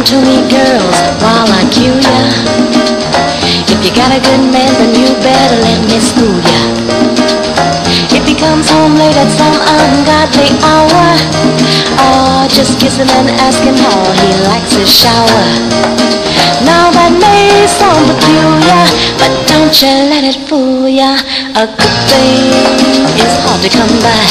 Listen to me, girls, while I cue ya. If you got a good man, then you better let me school ya. If he comes home late at some ungodly hour, oh, just kiss him and ask him how he likes his shower. Now that may sound peculiar, but don't you let it fool ya. A good thing is hard to come by.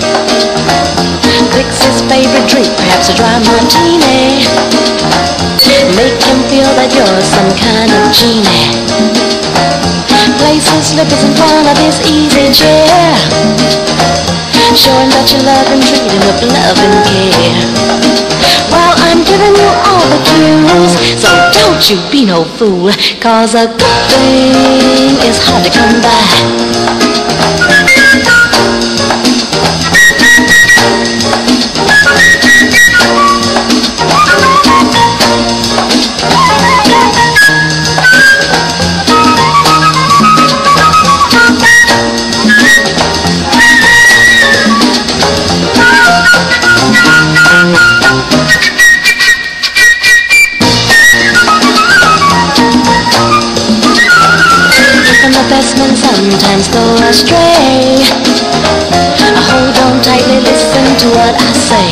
Fix his favorite drink, perhaps a dry martini. Make him feel that you're some kind of genie. Place his slippers in front of his easy chair. Show him that you love and treat him with love and care. Well, I'm giving you all the cues, so don't you be no fool, 'cause a good thing is hard to come by. Men sometimes go astray. Hold on tightly, listen to what I say.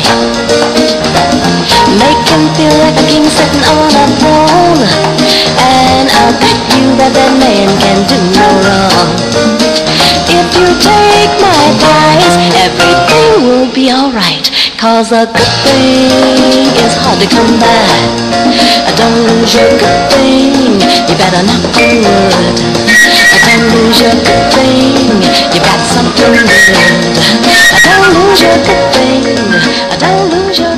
Make him feel like a king sitting on a throne, and I'll bet you that that man can do no wrong. If you take my advice, everything will be alright, 'cause a good thing is hard to come by. Don't lose your good thing, you better knock on wood. Don't lose your good thing, you got something good. Don't lose your good thing, don't lose your